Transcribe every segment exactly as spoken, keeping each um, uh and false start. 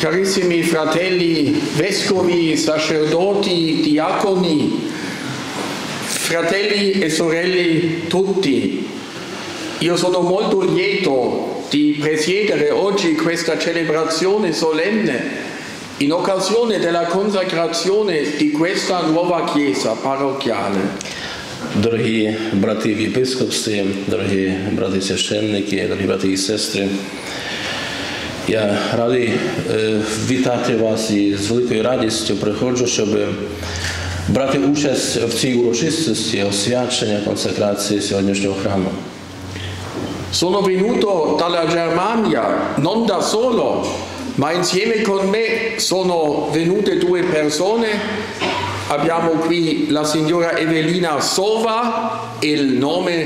Carissimi fratelli vescovi, sacerdoti, diaconi, fratelli e sorelle tutti, io sono molto lieto di presiedere oggi questa celebrazione solenne in occasione della consacrazione di questa nuova chiesa parrocchiale. Дорогі брати в єпископстві, дорогі брати священники, дорогі брати і сестри, я радий е, вітати вас і з великою радістю приходжу, щоб брати участь в цій урочистості освячення, консакрації сьогоднішнього храму. Sono venuto dalla Germania, non da solo, ma insieme con me sono venute due persone. Abbiamo qui la signora Evelina Sova, il nome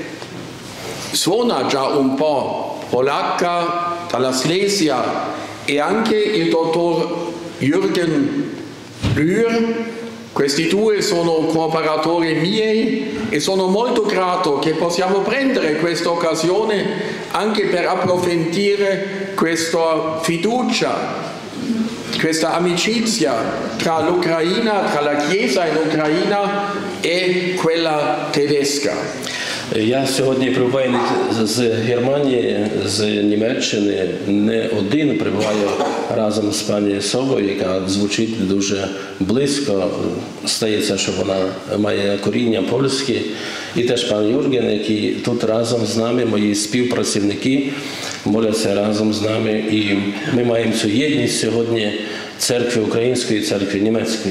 suona già un po' polacca, dalla Slesia, e anche il dottor Jürgen Blür. Questi due sono cooperatori miei e sono molto grato che possiamo prendere questa occasione anche per approfondire questa fiducia, questa amicizia tra l'Ucraina, tra la Chiesa in Ucraina e quella tedesca. Я сьогодні прибуваю з Германії, з Німеччини, не один, прибуваю разом з пані Совою, яка звучить дуже близько, стається, що вона має коріння польське, і теж пан Юрген, який тут разом з нами, мої співпрацівники, моляться разом з нами, і ми маємо цю єдність сьогодні церкви української і церкви німецької.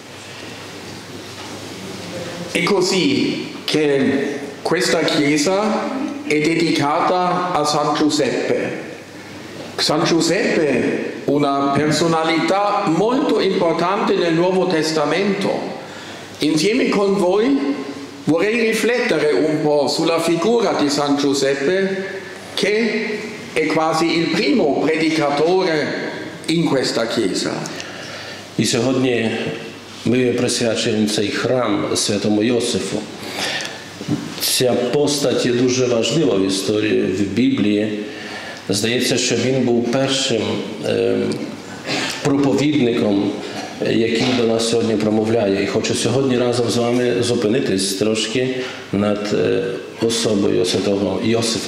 E così che questa chiesa è dedicata a San Giuseppe. San Giuseppe, una personalità molto importante nel Nuovo Testamento. Insieme con voi vorrei riflettere un po' sulla figura di San Giuseppe, che è quasi il primo predicatore in questa chiesa. І сьогодні ми присвячуємо цей храм святому Йосифу. Ця постать є дуже важлива в історії, в Біблії. Здається, що він був першим е, проповідником, який до нас сьогодні промовляє. І хочу сьогодні разом з вами зупинитись трошки над е, особою святого Йосифа.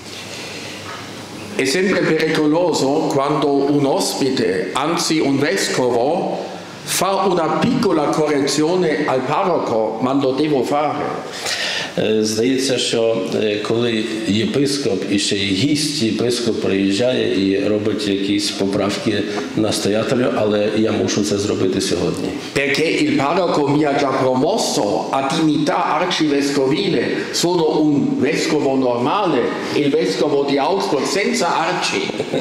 È sempre pericoloso quando un ospite, anzi un vescovo, fa una piccola correzione al parroco, ma lo devo fare. Здається, що коли єпископ і ще й гість, єпископ приїжджає і робить якісь поправки настоятелю, але я мушу це зробити сьогодні. Perché il parroco mi ha già promosso a dignità arcivescovile, sono un vescovo normale, il vescovo di Augsburg senza arci.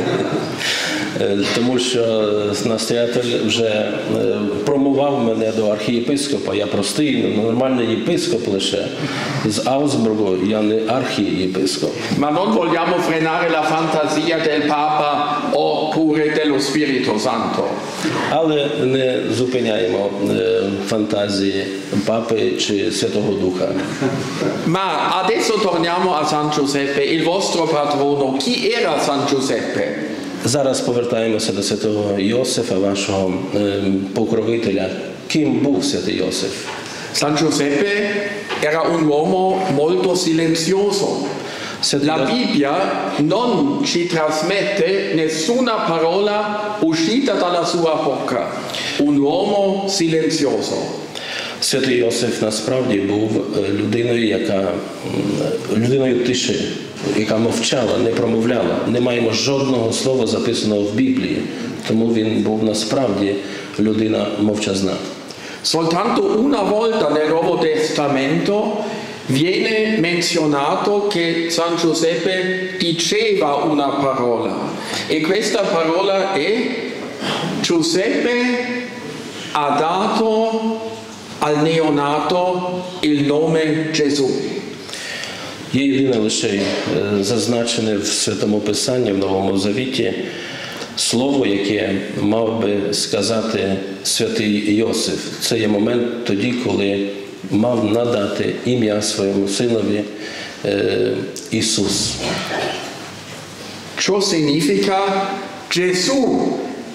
Тому що настоятель вже промував мене до архієпископа, я простий, нормальний єпископ лише. З Аугсбургу я не архієпископ. Ma non vogliamo frenare la fantasia del Papa oppure dello Spirito Santo. Але не зупиняємо фантазії Папи чи Святого Духа. Ma adesso torniamo a San Giuseppe, il vostro patrono. Chi era San Giuseppe? Зараз повертаємося до святого Йосифа, вашого покровителя. Ким був святий Йосиф? San Giuseppe era un uomo molto silenzioso. La Bibbia non ci trasmette nessuna parola uscita dalla sua bocca. Un uomo silenzioso. Святий Йосиф насправді був людиною, яка людиною тиші, яка мовчала, не промовляла. Не маємо жодного слова записаного в Біблії, тому він був насправді людина мовчазна. Soltanto una volta nel Nuovo Testamento viene menzionato che San Giuseppe diceva una parola, e questa parola è: Giuseppe ha dato al neonato il nome Gesù. Є єдине лише зазначене в Святому Писанні, в Новому Завіті, слово, яке мав би сказати святий Йосиф. Це є момент тоді, коли мав надати ім'я своєму синові е, Ісус. Ciò significa Gesù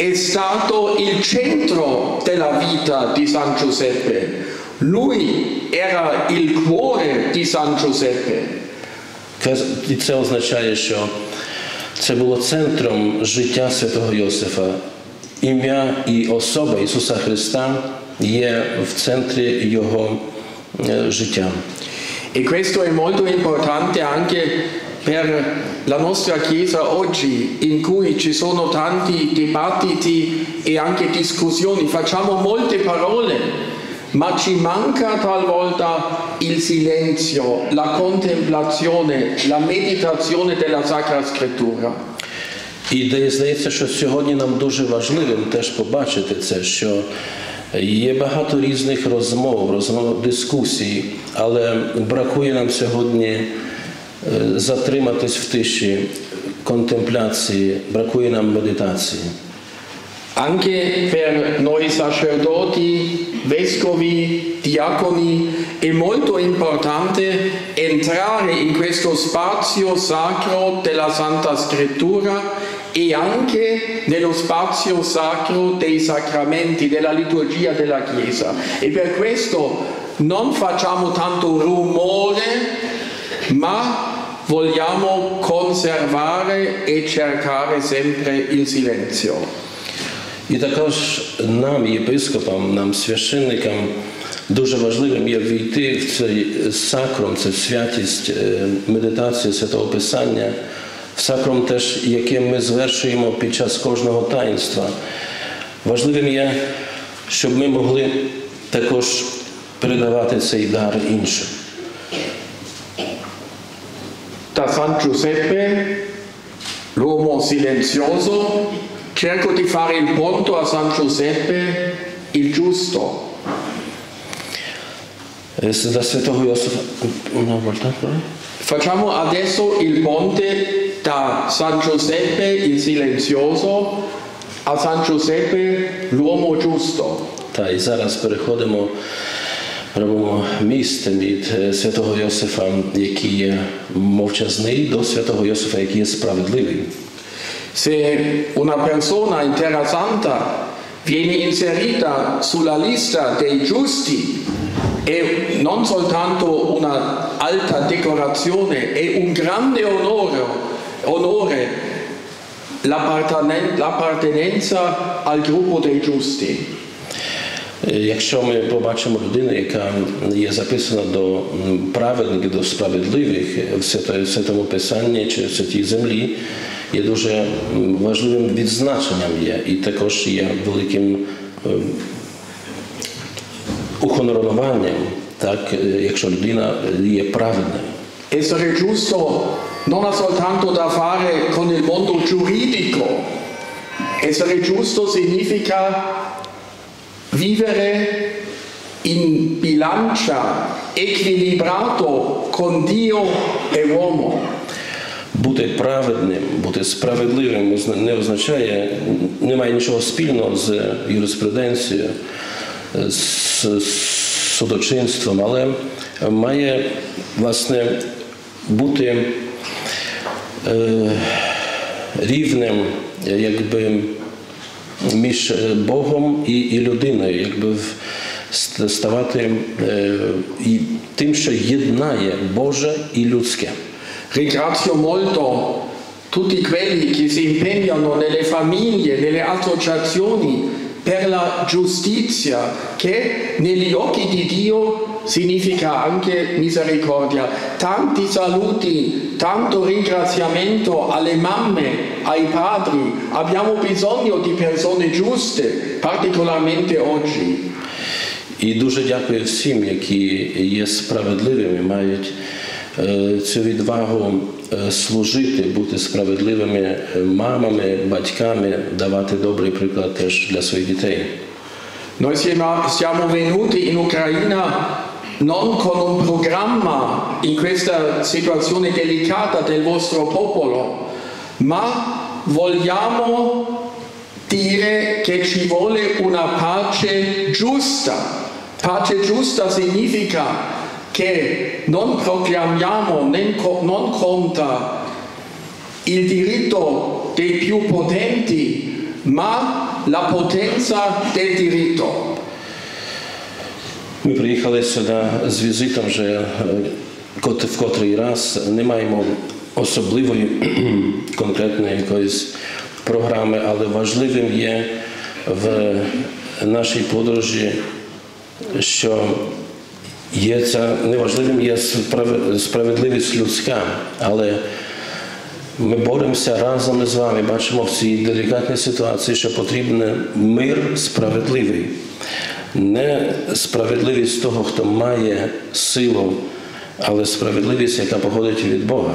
è stato il centro della vita di San Giuseppe. Lui era il cuore di San Giuseppe. І це означає, що це було центром життя святого Йосифа. Ім'я і особа Ісуса Христа є в центрі його життя. E questo è molto importante anche per la nostra Chiesa oggi, in cui ci sono tanti dibattiti e anche discussioni. Facciamo molte parole, ma ci manca talvolta il silenzio, la contemplazione, la meditazione della Sacra Scrittura. І де здається, що сьогодні нам дуже важливим теж побачити це, що є багато різних розмов, розмов, дискусій, але бракує нам сьогодні затриматись в тиші, контемпляції, бракує нам медитації. Anche per noi sacerdoti, vescovi, diaconi è molto importante entrare in questo spazio sacro della Santa Scrittura e anche nello spazio sacro dei sacramenti, della liturgia della Chiesa. E per questo non facciamo tanto rumore, ma vogliamo conservare e cercare sempre il silenzio. І також нам, єпископам, нам, священникам, дуже важливим є війти в цей сакром, це святість, медитацію Святого Писання, в сакром теж, яке ми звершуємо під час кожного таїнства. Важливим є, щоб ми могли також передавати цей дар іншим. Da San Giuseppe, l'uomo silenzioso, cerco di fare il ponto a San Giuseppe, il giusto. Da Святого Йосифа. Facciamo adesso il ponte da San Giuseppe, il silenzioso, a San Giuseppe, l'uomo giusto. Та, і зараз переходимо, робимо міст від Святого Йосифа, який є мовчазний, до Святого Йосифа, який є справедливий. Se una persona in Terra Santa viene inserita sulla lista dei giusti, è non soltanto una alta decorazione, è un grande onore, onore l'appartenenza al gruppo dei giusti. Якщо ми побачимо людину, яка є записана до праведників, до справедливих в Святому Писанні чи в Святій Землі, є дуже важливим відзначенням є, і також є великим ухоноруванням, так, якщо людина є праведною. Essere giusto non ha soltanto da fare con il mondo giuridico. Essere giusto significa vivere in bilancia, equilibrato con Dio e uomo. Бути праведним, бути справедливим не означає, немає нічого спільного з юриспруденцією, з судочинством, але має, власне, бути е, рівним, якби, між Богом і, і людиною, якби ставати е, і тим, що єднає Боже і людське. Ringrazio molto tutti quelli che si impegnano nelle famiglie, nelle associazioni per la giustizia, che negli occhi di Dio significa anche misericordia. Tanti saluti, tanto ringraziamento alle mamme, ai padri. Abbiamo bisogno di persone giuste, particolarmente oggi. І дуже дякую всім, які є справедливими, мають цю відвагу служити, бути справедливими мамами, батьками, давати добрий приклад теж для своїх дітей. Noi siamo venuti in Ucraina non con un programma in questa situazione delicata del vostro popolo, ma vogliamo dire che ci vuole una pace giusta. Pace giusta significa che non proclamiamo, non conta il diritto dei più potenti, ma la potenza del diritto. Ми приїхали сюди з візитом вже в котрий раз. Не маємо особливої конкретної якоїсь програми, але важливим є в нашій подорожі, що є ця, неважливим є справедливість людська, але ми боремося разом з вами, бачимо в цій делікатній ситуації, що потрібен мир справедливий. Не справедливість того, хто має силу, але справедливість, яка походить від Бога.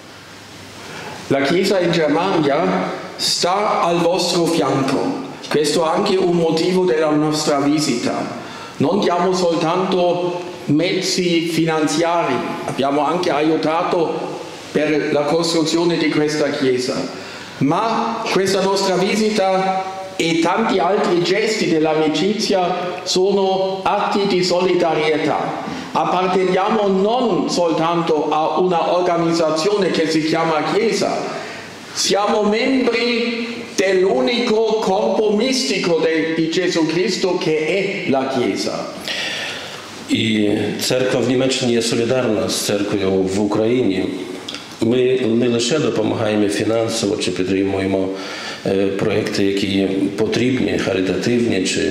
La Chiesa in Germania sta al vostro fianco. Questo è anche un motivo della nostra visita. Non diamo soltanto mezzi finanziari, abbiamo anche aiutato per la costruzione di questa Chiesa. Ma questa nostra visita e tanti altri gesti dell'amicizia sono atti di solidarietà. Apparteniamo non soltanto a una organizzazione che si chiama Chiesa, siamo membri dell'unico corpo mistico di Gesù Cristo che è la Chiesa. І церква в Німеччині є солідарна з церквою в Україні. Ми не лише допомагаємо фінансово чи підтримуємо проекти, які потрібні, харитативні, чи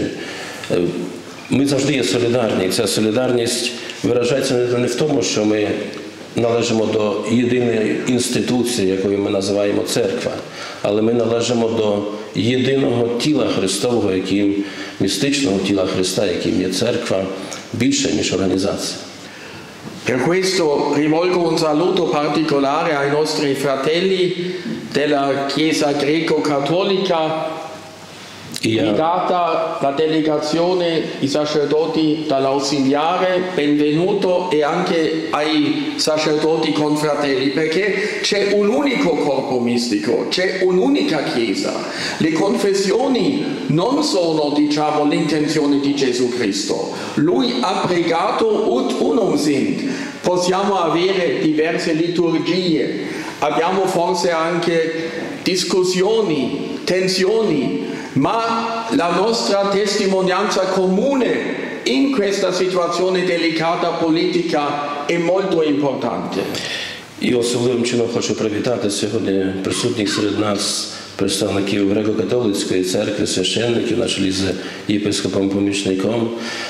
ми завжди є солідарні. Ця солідарність виражається не в тому, що ми належимо до єдиної інституції, якою ми називаємо церква, але ми належимо до єдиного тіла Христового, яким містичного тіла Христа, яким є церква, більше, ніж організація. Per questo rivolgo un saluto particolare ai nostri fratelli della Chiesa greco-cattolica, guidata la delegazione, i sacerdoti dall'ausiliare, benvenuto, e anche ai sacerdoti confratelli, perché c'è un unico corpo mistico, c'è un'unica Chiesa. Le confessioni non sono, diciamo, l'intenzione di Gesù Cristo. Lui ha pregato ut unum sint. Possiamo avere diverse liturgie, abbiamo forse anche discussioni, tensioni, ma la nostra testimonianza comune in questa situazione delicata politica è molto importante. І особливим чином хочу привітати сьогодні присутніх серед нас представників Греко-католицької церкви, священників на чолі з єпископом-помічником,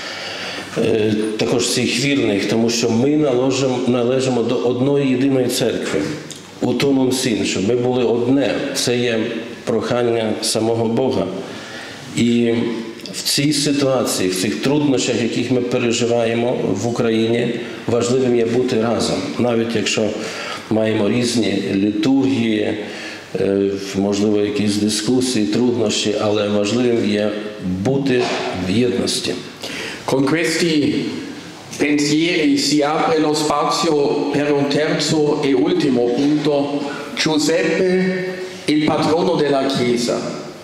також всіх вірних, тому що ми належимо, належимо до одної єдиної церкви, утунум син, щоб ми були одне. Це є прохання самого Бога. І в цій ситуації, в цих труднощах, яких ми переживаємо в Україні, важливим є бути разом. Навіть якщо маємо різні літургії, можливо, якісь дискусії, труднощі, але важливим є бути в єдності. Con questi pensieri si apre lo spazio per un terzo e ultimo punto, Giuseppe, il patrono della Chiesa.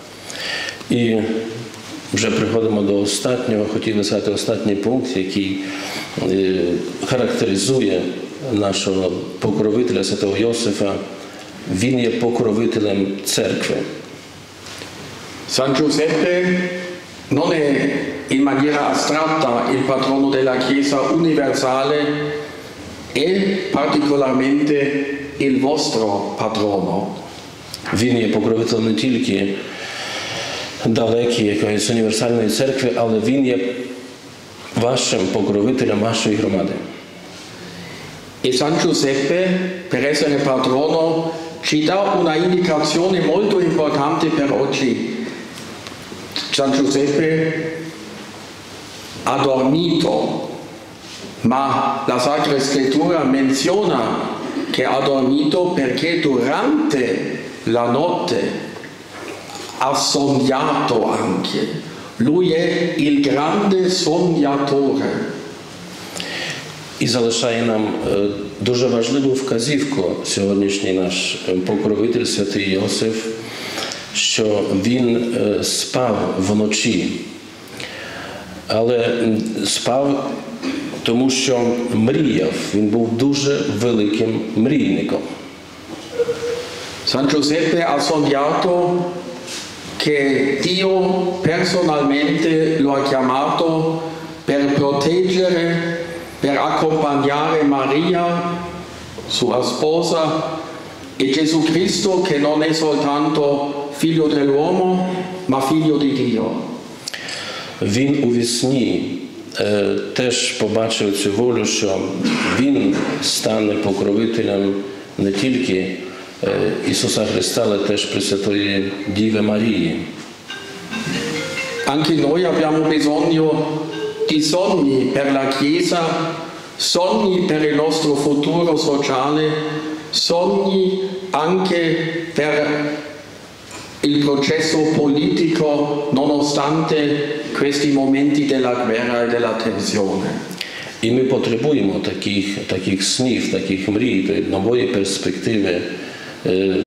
І вже приходимо до останнього, хотів би сказати останній пункт, який е, характеризує нашого покровителя, святого Йосифа. Він є покровителем церкви. San Giuseppe non è in maniera astratta il patrono della Chiesa universale, è particolarmente il vostro patrono. Він є покровителем не тільки далекій якоїсь універсальної церкви, але він є вашим покровителем вашої громади. E San Giuseppe, per essere patrono, ci dà una indicazione molto importante per oggi. San Giuseppe ha dormito, ma la Sacra Scrittura menziona che ha dormito perché durante la notte ha sognato anche. Lui è il grande sognatore. І залишає нам дуже важливу вказівку сьогоднішній наш покровитель, святий Йосиф, що він спав вночі. Але спав, тому що мріяв. Він був дуже великим мрійником. San Giuseppe ha sognato che che Dio personalmente lo ha chiamato per proteggere, per accompagnare Maria, sua sposa, e Gesù Cristo che non è soltanto figlio dell'uomo, ma figlio di Dio. Він у вісні е, теж побачив цю волю, що він стане покровителем не тільки е, Ісуса Христа, але теж Пресвятої Діви Марії. Anche noi abbiamo bisogno di sogni per la Chiesa, sogni per il nostro futuro sociale, sogni anche per il processo politico, nonostante questi momenti della guerra e della tensione. І ми потребуємо таких, таких снів, таких мрій, нової перспективи.